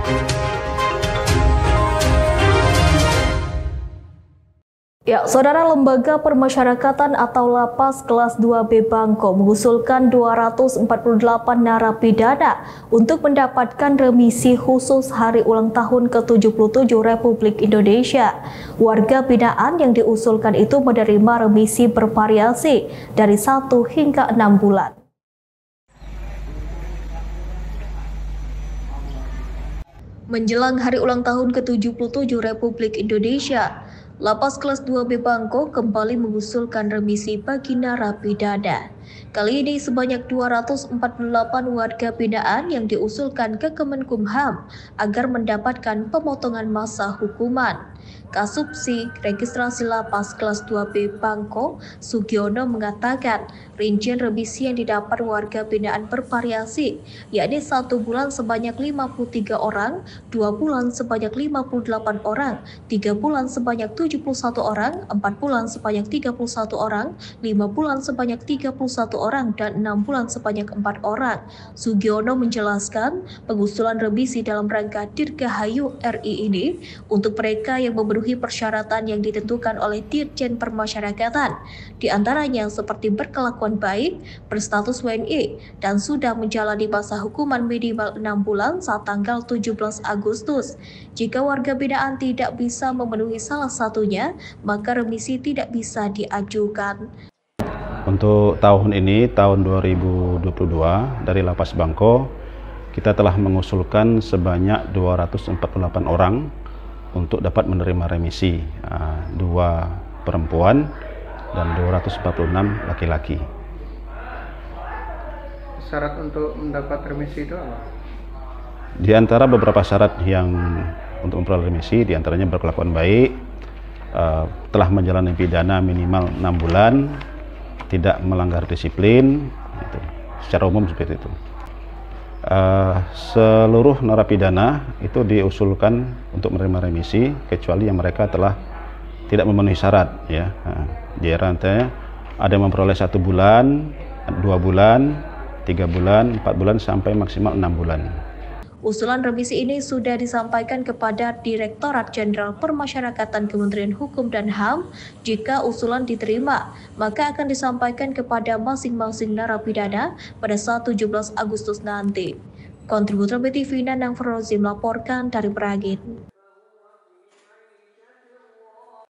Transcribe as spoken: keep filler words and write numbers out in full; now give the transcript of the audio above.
Ya, Saudara, Lembaga Permasyarakatan atau Lapas Kelas dua B Bangko mengusulkan dua ratus empat puluh delapan narapidana untuk mendapatkan remisi khusus hari ulang tahun ke tujuh puluh tujuh Republik Indonesia. Warga binaan yang diusulkan itu menerima remisi bervariasi dari satu hingga enam bulan. Menjelang hari ulang tahun ke tujuh puluh tujuh Republik Indonesia, Lapas Kelas dua B Bangko kembali mengusulkan remisi bagi narapidana. Kali ini sebanyak dua ratus empat puluh delapan warga binaan yang diusulkan ke Kemenkumham agar mendapatkan pemotongan masa hukuman. Kasubsi Registrasi Lapas Kelas dua B Bangko, Sugiono, mengatakan rincian remisi yang didapat warga binaan bervariasi, yakni satu bulan sebanyak lima puluh tiga orang, dua bulan sebanyak lima puluh delapan orang, tiga bulan sebanyak tujuh puluh satu orang, empat bulan sebanyak tiga puluh satu orang, lima bulan sebanyak tiga puluh satu orang, dan enam bulan sebanyak empat orang. Sugiono menjelaskan pengusulan remisi dalam rangka Dirgahayu R I ini untuk mereka yang memenuhi persyaratan yang ditentukan oleh Dirjen Permasyarakatan, diantaranya seperti berkelakuan baik, berstatus W N I, dan sudah menjalani masa hukuman minimal enam bulan saat tanggal tujuh belas Agustus. Jika warga binaan tidak bisa memenuhi salah satunya, maka remisi tidak bisa diajukan. Untuk tahun ini, tahun dua ribu dua puluh dua, dari Lapas Bangko, kita telah mengusulkan sebanyak dua ratus empat puluh delapan orang untuk dapat menerima remisi, dua perempuan dan dua ratus empat puluh enam laki-laki. Syarat untuk mendapat remisi itu apa? Di antara beberapa syarat yang untuk memperoleh remisi, diantaranya berkelakuan baik, telah menjalani pidana minimal enam bulan, tidak melanggar disiplin, gitu. Secara umum seperti itu. Uh, seluruh narapidana itu diusulkan untuk menerima remisi kecuali yang mereka telah tidak memenuhi syarat, ya. Nah, di antaranya ada yang memperoleh satu bulan, dua bulan, tiga bulan, empat bulan sampai maksimal enam bulan. Usulan remisi ini sudah disampaikan kepada Direktorat Jenderal Permasyarakatan Kementerian Hukum dan H A M. Jika usulan diterima, maka akan disampaikan kepada masing-masing narapidana pada saat tujuh belas Agustus nanti. Kontributor B T V Nanang Ferozi melaporkan dari Merangin.